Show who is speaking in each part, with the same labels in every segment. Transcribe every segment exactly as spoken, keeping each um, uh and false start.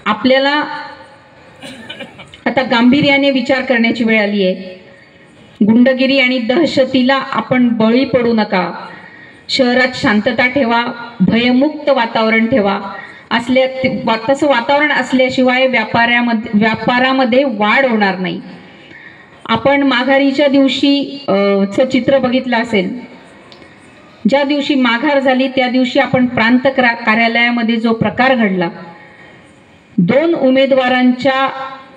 Speaker 1: आपल्याला आता गांभीर्याने विचार करण्याची वेळ आली आहे। गुंडगिरी आणि दहशतीला आपण बळी पडू नका। शहरात शांतता ठेवा, भयमुक्त वातावरण ठेवा। असल्या तसं वातावरण असल्याशिवाय व्यापारामध्ये व्यापारामध्ये वाढ होणार नाही। आपण माघारीच्या दिवशी चं चित्र बघितलं असेल। ज्या दिवशी माघार झाली त्या दिवशी आपण प्रांत कार्यालयामध्ये जो प्रकार घडला, दोन उमेदवारांच्या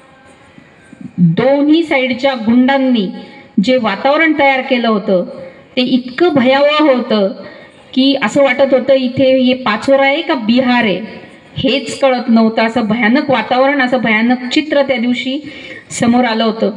Speaker 1: दोन्ही साइडच्या गुंडांनी जे वातावरण तयार केलं होतं ते इतकं भयावह होतं की असं वाटत होतं इथे हे पाचोरा आहे का बिहार आहे हेच कळत नव्हतं। असं भयानक वातावरण, असं भयानक चित्र त्या दिवशी समोर आलं होतं।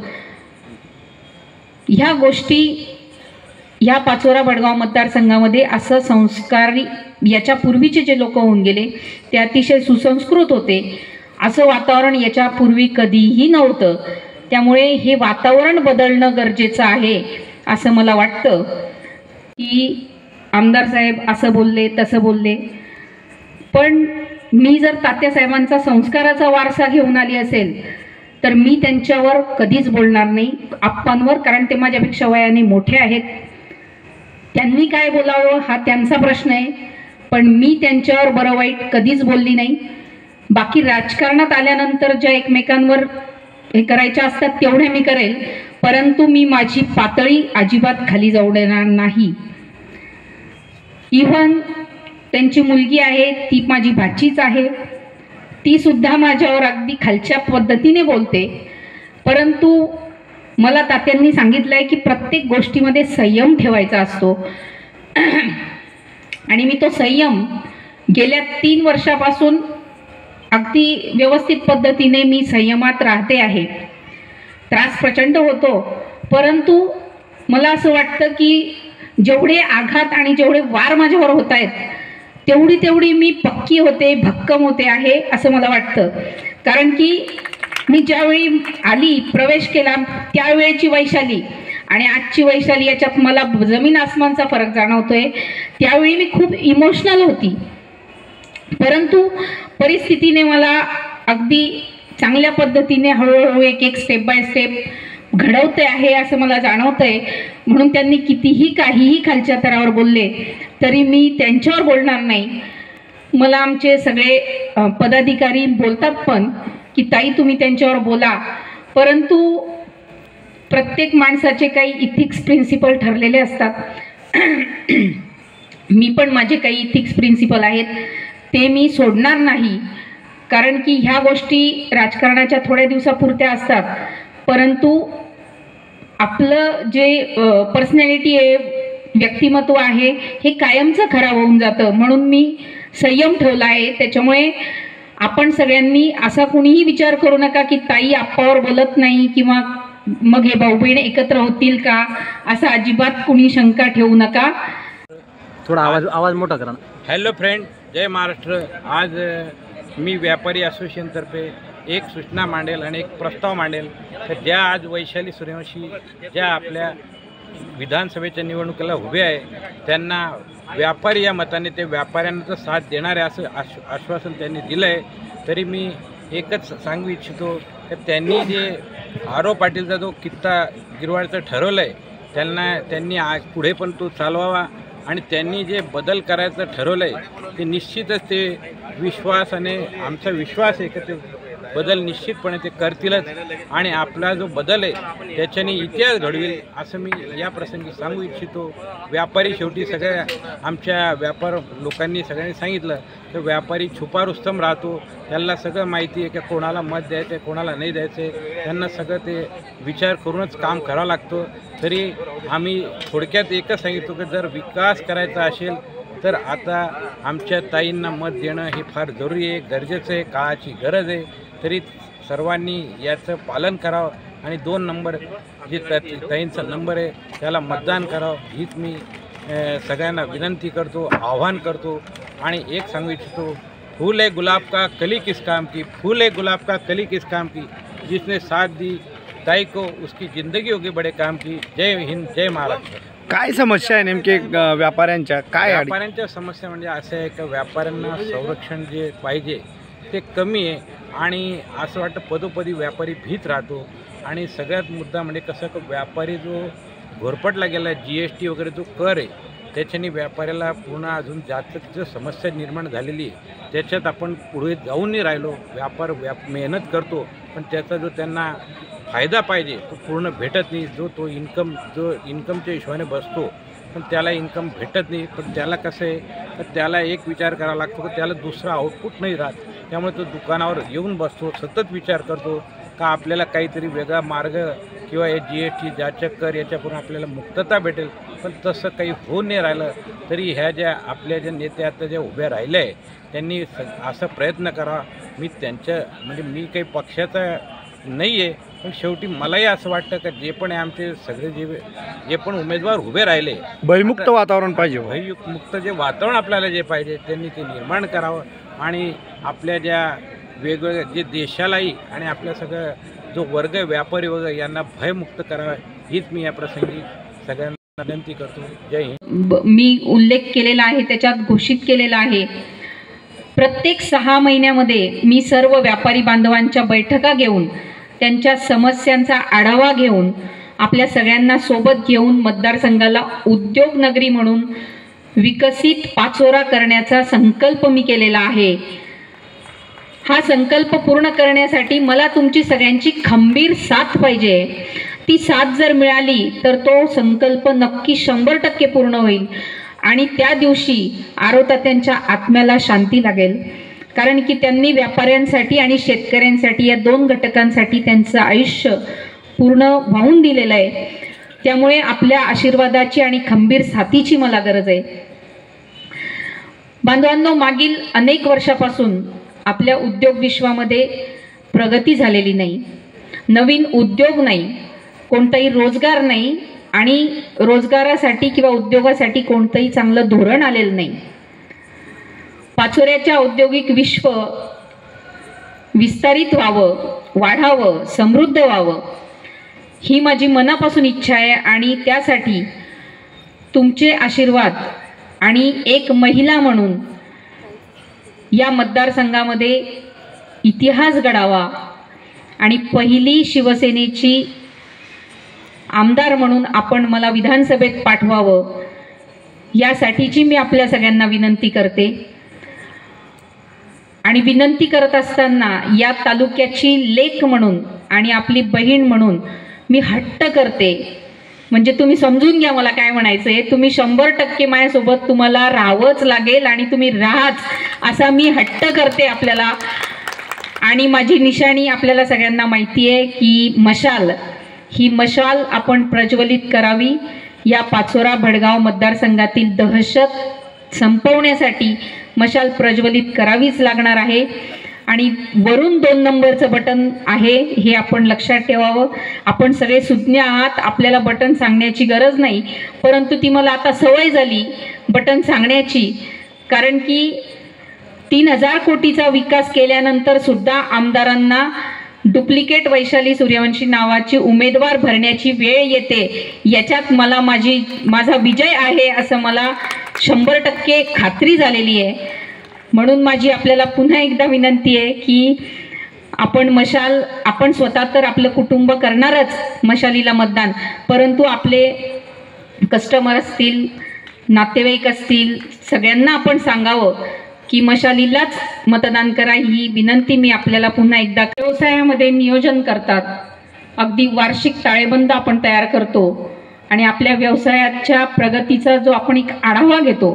Speaker 1: ह्या गोष्टी ह्या पाचोरा भडगाव मतदारसंघामध्ये असं संस्कारी याच्या पूर्वीचे जे लोक होऊन गेले ते अतिशय सुसंस्कृत होते। असं वातावरण याच्या पूर्वी कधीही नव्हतं। त्यामुळे हे वातावरण बदलणं गरजेचं आहे असं मला वाटतं। की आमदार साहेब असं बोलले तसं बोलले, पण मी जर तात्यासाहेबांचा संस्काराचा वारसा घेऊन आली असेल तर मी त्यांच्यावर कधीच बोलणार नाही आप्पांवर, कारण ते माझ्यापेक्षा वयाने मोठे आहेत। त्यांनी काय बोलावं हा त्यांचा प्रश्न आहे, पण मी त्यांच्यावर बरं वाईट कधीच बोलली नाही। बाकी राजकारणात आल्यानंतर ज्या एकमेकांवर हे करायच्या असतात तेवढे मी करेल, परंतु मी माझी पातळी अजिबात खाली जाऊ देणार नाही। इव्हन त्यांची मुलगी आहे ती माझी भाचीच आहे, ती सुद्धा माझ्यावर अगदी खालच्या पद्धतीने बोलते, परंतु मला तात्यांनी सांगितलंय की प्रत्येक गोष्टीमध्ये संयम ठेवायचा असतो आणि मी तो संयम गेल्या तीन वर्षापासून अगदी व्यवस्थित पद्धतीने मी संयमात राहते आहे। त्रास प्रचंड होतो, परंतु मला असं वाटतं की जेवढे आघात आणि जेवढे वार माझ्यावर होत आहेत तेवढी तेवढी मी पक्की होते, भक्कम होते आहे असं मला वाटतं। कारण की मी ज्यावेळी आली, प्रवेश केला त्यावेळेची वैशाली आणि आजची वैशाली याच्यात मला जमीन आसमानचा फरक जाणवतोय। त्यावेळी मी खूप इमोशनल होती, परंतु परिस्थितीने मला अगदी चांगल्या पद्धतीने हळूहळू एक एक स्टेप बाय स्टेप घडवते आहे असं मला जाणवतंय। म्हणून त्यांनी कितीही काहीही खालच्या स्तरावर बोलले तरी मी त्यांच्यावर बोलणार नाही। मला आमचे सगळे पदाधिकारी बोलतात पण की ताई तुम्ही त्यांच्यावर बोला, परंतु प्रत्येक माणसाचे काही इथिक्स प्रिन्सिपल ठरलेले असतात। मी पण माझे काही इथिक्स प्रिन्सिपल आहेत ते मी सोडणार नाही, कारण की ह्या गोष्टी राजकारणाच्या थोड्या दिवसापुरत्या असतात, परंतु आपलं जे पर्सनॅलिटी आहे, व्यक्तिमत्व आहे हे कायमचं खराब होऊन जातं। म्हणून मी संयम ठेवला आहे। त्याच्यामुळे आपण सगळ्यांनी असा कोणीही विचार करू नका की ताई आप्पावर बोलत नाही किंवा मग हे भाऊ बहीण एकत्र होतील का, असा अजिबात कोणी शंका ठेवू नका।
Speaker 2: थोडा आवाज आवाज मोठा करा।
Speaker 3: Hello friend, Jai Maharashtra. आज मी व्यापारी असोसिएशनतर्फे एक सूचना मांडेल आणि एक प्रस्ताव मांडेल तर ज्या आज वैशाली सूर्यवंशी ज्या आपल्या विधानसभेच्या निवडणुकीला उभे आहे त्यांना व्यापारी या मताने ते व्यापाऱ्यांना साथ देणार आहे असं आश्व आश्वासन त्यांनी दिलं आहे। तरी मी एकच सांगू इच्छितो की त्यांनी जे आरो पाटीलचा जो कित्ता गिरवाडचं ठरवलं आहे त्यांना त्यांनी आज पुढे पण तो चालवावा आणि त्यांनी जे बदल करायचं ठरवलं आहे ते निश्चितच ते विश्वासाने आमचा विश्वास आहे की ते बदल निश्चितपणे ते करतीलच आणि आपला जो बदल आहे त्याच्याने इतिहास घडवेल असं मी या प्रसंगी सांगू इच्छितो। व्यापारी शेवटी सगळ्या आमच्या व्यापार लोकांनी सगळ्यांनी सांगितलं तर व्यापारी छुपा रुस्तम राहतो, त्यांना सगळं माहिती आहे की कोणाला मत द्यायचं आहे कोणाला नाही द्यायचं आहे, त्यांना सगळं ते विचार करूनच काम करावं लागतं। तरी आम्ही थोडक्यात एकच सांगितलं की जर विकास करायचा असेल तर आता आमच्या ताईंना मत देणं हे फार जरुरी आहे, गरजेचं आहे, काळाची गरज आहे। तरी सर्वांनी याचं पालन करावं आणि दोन नंबर जे ताईंचा नंबर आहे त्याला मतदान करावं हीच मी सगळ्यांना विनंती करतो, आव्हान करतो। आणि एक सांगू इच्छितो, फूल है गुलाब का कली किस काम की, फूल है गुलाब का कली किस काम की, जिसने साथ दी ताई को उसकी जिंदगी होगी बड़े काम की। जय हिंद, जय महाराष्ट्र।
Speaker 2: काय समस्या आहे नेमके व्यापाऱ्यांच्या? काय
Speaker 3: व्यापाऱ्यांच्या समस्या म्हणजे असं आहे की व्यापाऱ्यांना संरक्षण जे पाहिजे ते कमी आहे आणि असं वाटतं पदोपदी व्यापारी भीत राहतो. आणि सगळ्यात मुद्दा म्हणजे कसं की व्यापारी जो घोरपटला गेला जी एस टी वगैरे जो कर आहे त्याच्याने व्यापाऱ्याला पूर्ण अजून जास्त जो समस्या निर्माण झालेली आहे त्याच्यात आपण पुढे जाऊन नाही राहिलो. व्यापार व्याप मेहनत करतो पण त्याचा जो त्यांना फायदा पाहिजे तो पूर्ण भेटत नाही. जो तो इन्कम जो इन्कमच्या हिशोबाने बसतो पण त्याला इन्कम भेटत नाही. पण त्याला कसं आहे तर त्याला एक विचार करावा लागतो की त्याला दुसरा आउटपुट नाही राहत. त्यामुळे तो दुकानावर येऊन बसतो, सतत विचार करतो का आपल्याला काहीतरी वेगळा मार्ग किंवा हे जी एस टी जाचक कर याच्याकडून आपल्याला मुक्तता भेटेल. पण तसं काही होऊन नाही राहिलं. तरी ह्या ज्या आपल्या ज्या नेत्या आता ज्या उभ्या राहिल्या आहे त्यांनी स असा प्रयत्न करावा. मी त्यांच्या म्हणजे मी काही पक्षाचा नाही आहे पण शेवटी मलाही असं वाटतं का जे पण आमचे सगळे जे जे पण उमेदवार उभे राहिले
Speaker 2: भयमुक्त वातावरण पाहिजे.
Speaker 3: भयमुक्त जे वातावरण आपल्याला जे पाहिजे त्यांनी ते निर्माण करावं. आणि आपल्या ज्या वेगवेगळ्या जे देशालाही आणि आपल्या सगळं जो वर्ग व्यापारी वगैरे यांना भयमुक्त करावा हीच मी या प्रसंगी सगळ्यांना विनंती करतो. जय हिंद.
Speaker 1: मी उल्लेख केलेला आहे त्याच्यात घोषित केलेला आहे प्रत्येक सहा महिन्यामध्ये मी सर्व व्यापारी बांधवांच्या बैठका घेऊन त्यांच्या समस्यांचा आढावा घेऊन आपल्या सगळ्यांना सोबत घेऊन मतदारसंघाला उद्योग नगरी म्हणून विकसित पाचोरा करण्याचा संकल्प मी केलेला आहे. हा संकल्प पूर्ण करण्यासाठी मला तुमची सगळ्यांची खंबीर साथ पाहिजे. ती साथ जर मिळाली तर तो संकल्प नक्की शंभर टक्के पूर्ण होईल आणि त्या दिवशी आरोतात्यांच्या आत्म्याला शांती लागेल. कारण की त्यांनी व्यापाऱ्यांसाठी आणि शेतकऱ्यांसाठी या दोन घटकांसाठी त्यांचं आयुष्य पूर्ण वाहून दिलेलं आहे. त्यामुळे आपल्या आशीर्वादाची आणि खंबीर साथीची मला गरज आहे. बांधवांनो, मागील अनेक वर्षापासून आपल्या उद्योग विश्वामध्ये प्रगती झालेली नाही. नवीन उद्योग नाही, कोणताही रोजगार नाही आणि रोजगारासाठी किंवा उद्योगासाठी कोणतंही चांगलं धोरण आलेलं नाही. पाचोऱ्याच्या औद्योगिक विश्व विस्तारित व्हावं, वाढावं, समृद्ध व्हावं ही माझी मनापासून इच्छा आहे. आणि त्यासाठी तुमचे आशीर्वाद आणि एक महिला म्हणून या मतदारसंघामध्ये इतिहास घडावा आणि पहिली शिवसेनेची आमदार म्हणून आपण मला विधानसभेत पाठवावं यासाठीची मी आपल्या सगळ्यांना विनंती करते. आणि विनंती करत असताना या तालुक्याची लेक म्हणून आणि आपली बहीण म्हणून मी हट्ट करते. म्हणजे तुम्ही समजून घ्या मला काय म्हणायचं आहे. तुम्ही शंभर टक्के माझ्यासोबत तुम्हाला राहावंच लागेल आणि तुम्ही राहाच असा मी हट्ट करते आपल्याला. आणि माझी निशाणी आपल्याला सगळ्यांना माहिती आहे की मशाल, ही मशाल आपण प्रज्वलित करावी. या पाचोरा भडगाव मतदारसंघातील दहशत संपवण्यासाठी मशाल प्रज्वलित करावीच लागणार आहे. आणि वरून दोन नंबरचं बटन आहे हे आपण लक्षात ठेवावं. आपण सगळे सुज्ञ आहात, आपल्याला बटन सांगण्याची गरज नाही, परंतु ती मला आता सवय झाली बटन सांगण्याची. कारण की तीन हजार कोटीचा विकास केल्यानंतर सुद्धा आमदारांना डुप्लिकेट वैशाली सूर्यवंशी नावाची उमेदवार भरण्याची वेळ येते. याच्यात मला माझी माझा विजय आहे असं मला शंभर टक्के खात्री झालेली आहे. म्हणून माझी आपल्याला पुन्हा एकदा विनंती आहे की आपण मशाल, आपण स्वतः तर आपलं कुटुंब करणारच मशालीला मतदान, परंतु आपले कस्टमर असतील, नातेवाईक असतील, सगळ्यांना आपण सांगावं की मशालीलाच मतदान करा. ही विनंती मी आपल्याला पुन्हा एकदा. व्यवसायामध्ये नियोजन करतात, अगदी वार्षिक ताळेबंद आपण तयार करतो आणि आपल्या व्यवसायाच्या प्रगतीचा जो आपण एक आढावा घेतो,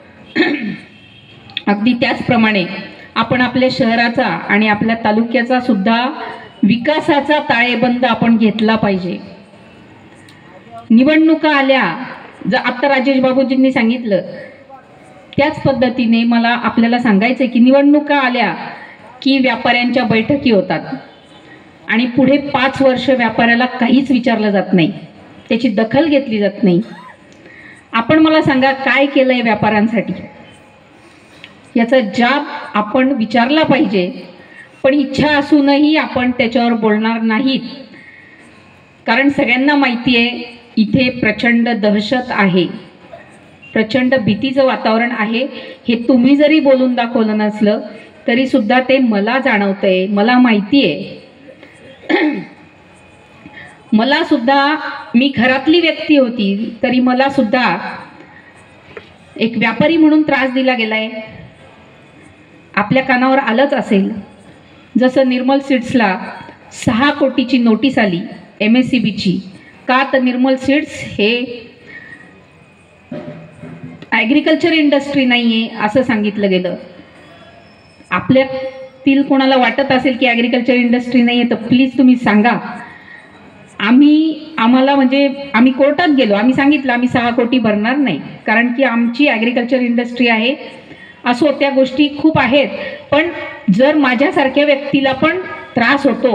Speaker 1: अगदी त्याचप्रमाणे आपण आपल्या शहराचा आणि आपल्या तालुक्याचा सुद्धा विकासाचा ताळेबंद आपण घेतला पाहिजे. निवडणुका आल्या, जर आता राजेश बाबूजींनी सांगितलं त्याच पद्धतीने मला आपल्याला सांगायचं की निवडणुका आल्या की व्यापाऱ्यांच्या बैठकी होतात आणि पुढे पाच वर्ष व्यापाऱ्याला काहीच विचारलं जात नाही, त्याची दखल घेतली जात नाही. आपण मला सांगा काय केलंय व्यापाऱ्यांसाठी, याचा जाब आपण विचारला पाहिजे. पण इच्छा असूनही आपण त्याच्यावर बोलणार नाहीत, कारण सगळ्यांना माहिती आहे इथे प्रचंड दहशत आहे, प्रचंड भीतीचं वातावरण आहे. हे तुम्ही जरी बोलून दाखवलं नसलं तरीसुद्धा ते मला जाणवतंय, मला माहिती आहे. मला सुद्धा, मी घरातली व्यक्ती होती तरी मला सुद्धा एक व्यापारी म्हणून त्रास दिला गेलाय. आपल्या कानावर आलंच असेल, जसं निर्मल सीड्सला सहा कोटीची नोटीस आली एम एस सी बीची. का तर निर्मल सीड्स हे ॲग्रिकल्चर इंडस्ट्री नाही आहे असं सांगितलं गेलं. आपल्यातील कोणाला वाटत असेल की ॲग्रिकल्चर इंडस्ट्री नाही आहे तर प्लीज तुम्ही सांगा. आम्ही आम्हाला म्हणजे आम्ही कोर्टात गेलो, आम्ही सांगितलं आम्ही सहा कोटी भरणार नाही कारण की आमची ॲग्रिकल्चर इंडस्ट्री आहे. असो, त्या गोष्टी खूप आहेत, पण जर माझ्यासारख्या व्यक्तीला पण त्रास होतो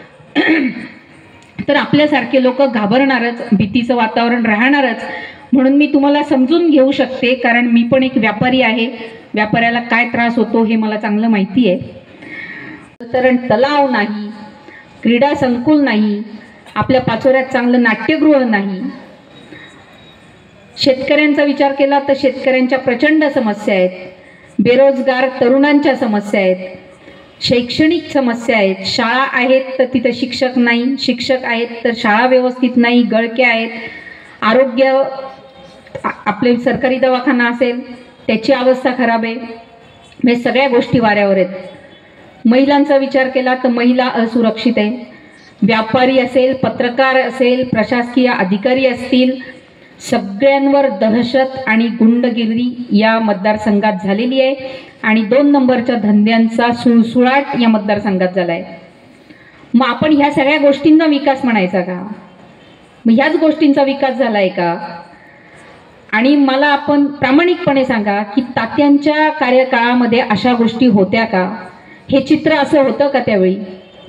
Speaker 1: तर आपल्यासारखे लोक घाबरणारच, भीतीचं वातावरण राहणारच. म्हणून मी तुम्हाला समजून घेऊ शकते, कारण मी पण एक व्यापारी आहे. व्यापाऱ्याला काय त्रास होतो हे मला चांगलं माहिती आहे. कारण तलाव नाही, क्रीडा संकुल नाही, आपल्या पाचोऱ्यात चांगलं नाट्यगृह नाही. शेतकऱ्यांचा विचार केला तर शेतकऱ्यांच्या प्रचंड समस्या आहेत, बेरोजगार तरुणांच्या समस्या आहेत, शैक्षणिक समस्या आहेत. शाळा आहेत तर तिथं शिक्षक नाही, शिक्षक आहेत तर शाळा व्यवस्थित नाही, गळके आहेत. आरोग्य, आपले सरकारी दवाखाना असेल त्याची अवस्था खराब आहे. हे सगळ्या गोष्टी वाऱ्यावर आहेत. महिलांचा विचार केला तर महिला असुरक्षित आहे. व्यापारी असेल, पत्रकार असेल, प्रशासकीय अधिकारी असतील, सगळ्यांवर दहशत आणि गुंडगिरी या मतदारसंघात झालेली आहे. आणि दोन नंबरच्या धंद्यांचा सुळसुळाट या मतदारसंघात झाला आहे. मग आपण ह्या सगळ्या गोष्टींचा विकास म्हणायचा का? मग ह्याच गोष्टींचा विकास झाला आहे का? आणि मला आपण प्रामाणिकपणे सांगा की तात्यांच्या कार्यकाळामध्ये अशा गोष्टी होत्या का? हे चित्र असं होतं का त्यावेळी?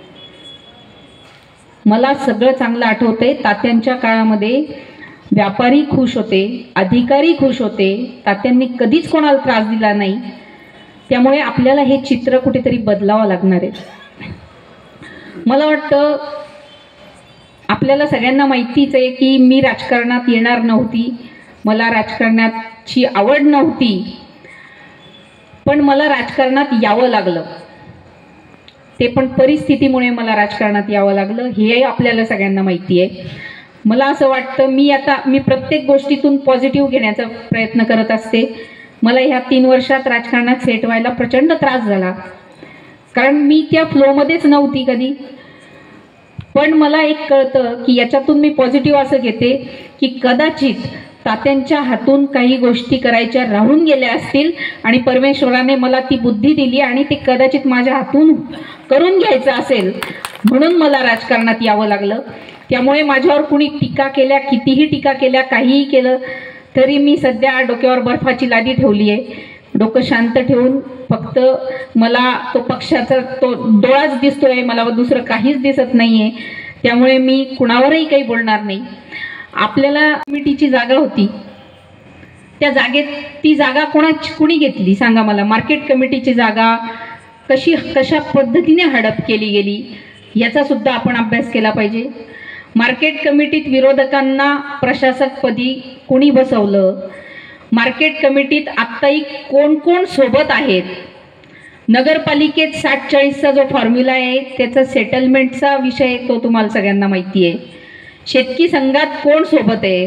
Speaker 1: मला सगळं चांगलं आठवतंय. तात्यांच्या काळामध्ये व्यापारी खुश होते, अधिकारी खुश होते, तात्यांनी कधीच कोणाला त्रास दिला नाही. त्यामुळे आपल्याला हे चित्र कुठेतरी बदलावं लागणार आहे. मला वाटतं आपल्याला सगळ्यांना माहितीच आहे की मी राजकारणात येणार नव्हती, मला राजकारणाची आवड नव्हती, पण मला राजकारणात यावं लागलं. ते पण परिस्थितीमुळे मला राजकारणात यावं लागलं, हे आपल्याला सगळ्यांना माहिती आहे. मला असं वाटतं मी आता मी प्रत्येक गोष्टीतून पॉझिटिव्ह घेण्याचा प्रयत्न करत असते. मला ह्या तीन वर्षात राजकारणात सेट व्हायला प्रचंड त्रास झाला, कारण मी त्या फ्लोमध्येच नव्हती कधी. पण मला एक कळतं की याच्यातून मी पॉझिटिव्ह असं घेते की कदाचित तात्यांच्या हातून काही गोष्टी करायच्या राहून गेल्या असतील आणि परमेश्वराने मला ती बुद्धी दिली आणि ते कदाचित माझ्या हातून करून घ्यायचं असेल, म्हणून मला राजकारणात यावं लागलं. त्यामुळे माझ्यावर कुणी टीका केल्या, कितीही टीका केल्या, काहीही केलं तरी मी सध्या डोक्यावर बर्फाची लादी ठेवली आहे. डोकं शांत ठेवून फक्त मला तो पक्षाचा तो डोळाच दिसतोय, मला दुसरं काहीच दिसत नाही आहे. त्यामुळे मी कुणावरही काही बोलणार नाही. आपल्याला कमिटीची जागा होती, त्या जागेत ती जागा कोणाची कुणी घेतली सांगा मला? मार्केट कमिटीची जागा कशी कशा पद्धतीने हडप केली गेली याचा सुद्धा आपण अभ्यास केला पाहिजे. मार्केट कमिटीत विरोधकांना प्रशासकपदी कोणी बसवलं? मार्केट कमिटीत आत्ताही कोण कोण सोबत आहेत? नगरपालिकेत साठ चाळीसचा जो फॉर्म्युला आहे त्याचा सेटलमेंटचा विषय तो तुम्हाला सगळ्यांना माहिती आहे. शेतकी संघात कोण सोबत आहे?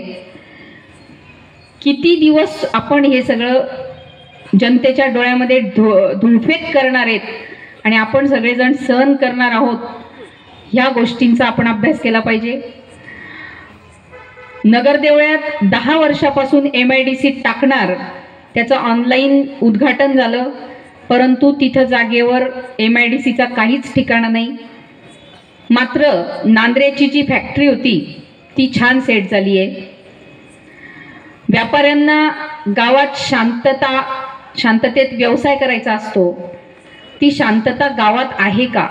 Speaker 1: किती दिवस आपण हे सगळं जनतेच्या डोळ्यामध्ये धु धुळफेक करणार आहेत आणि आपण सगळेजण सहन करणार आहोत, ह्या गोष्टींचा आपण अभ्यास केला पाहिजे. नगरदेवळ्यात दहा वर्षापासून एम आय डी सी टाकणार, त्याचं ऑनलाईन उद्घाटन झालं, परंतु तिथं जागेवर एम आय डी सीचा काहीच ठिकाणा नाही. मात्र नांद्रेची जी फॅक्टरी होती ती छान सेट झाली आहे. व्यापाऱ्यांना गावात शांतता शांततेत व्यवसाय करायचा असतो, ती शांतता गावात आहे का?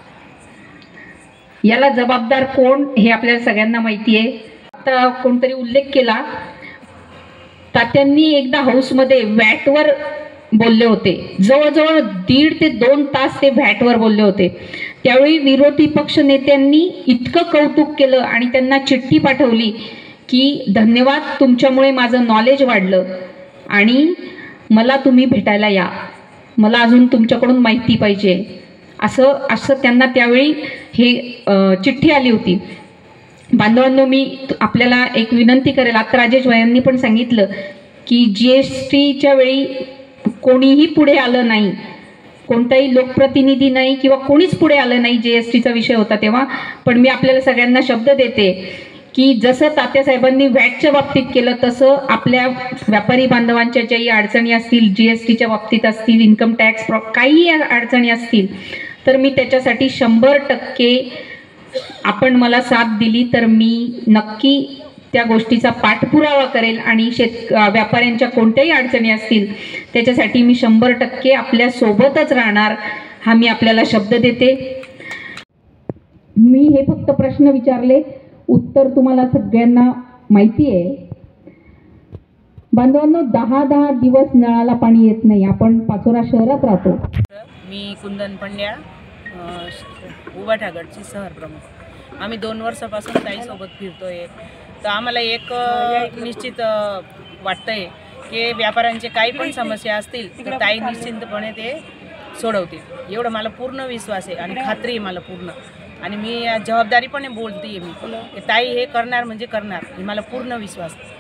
Speaker 1: याला जबाबदार कोण हे आपल्याला सगळ्यांना माहिती आहे. आता कोणतरी उल्लेख केला, तात्यांनी एकदा हाऊसमध्ये व्हॅटवर बोलले होते. जवळजवळ दीड ते दोन तास ते व्हॅटवर बोलले होते. त्यावेळी विरोधी पक्ष नेत्यांनी इतकं कौतुक केलं आणि त्यांना चिठ्ठी पाठवली की धन्यवाद, तुमच्यामुळे माझं नॉलेज वाढलं आणि मला तुम्ही भेटायला या. मला अजून तुमच्याकडून माहिती पाहिजे, असं असं त्यांना त्यावेळी हे अ, चिठ्ठी आली होती. बांधवांनो, मी आपल्याला एक विनंती करेल. आता राजेश भाईंनी पण सांगितलं की जी एस टीच्या वेळी कोणीही पुढे आलं नाही, कोणताही लोकप्रतिनिधी नाही किंवा कोणीच पुढे आलं नाही. जी एस टीचा विषय होता तेव्हा. पण मी आपल्याला सगळ्यांना शब्द देते की जसं तात्यासाहेबांनी व्हॅटच्या बाबतीत केलं तसं आपल्या व्यापारी बांधवांच्या ज्याही अडचणी असतील, जी एस टीच्या बाबतीत असतील, इन्कम टॅक्स प्रॉ काहीही अडचणी असतील, तर मी त्याच्यासाठी शंभर टक्के आपण मला साथ दिली तर मी नक्की त्या गोष्टीचा पाठपुरावा करेल आणि शेत व्यापाऱ्यांच्या कोणत्याही अडचणी असतील त्याच्यासाठी मी शंभर टक्के आपल्या सोबतच राहणार, हा मी आपल्याला शब्द देते. मी हे फक्त प्रश्न विचारले, उत्तर तुम्हाला सगळ्यांना माहिती आहे. बांधवांनो, दहा दहा दिवस नळाला पाणी येत नाही. आपण पाचोरा शहरात राहतो.
Speaker 4: मी कुंदन पंड्या, उबाठागडची शहर प्रमुख. आम्ही दोन वर्षापासून ताईसोबत फिरतोय. तर आम्हाला एक निश्चित वाटतंय की व्यापाऱ्यांचे काही पण समस्या असतील तर ताई निश्चिंतपणे ते सोडवतील, एवढं मला पूर्ण विश्वास आहे आणि खात्री आहे मला पूर्ण. आणि मी जबाबदारीपणे बोलते मी की ताई हे करणार म्हणजे करणार, हे मला पूर्ण विश्वास आहे.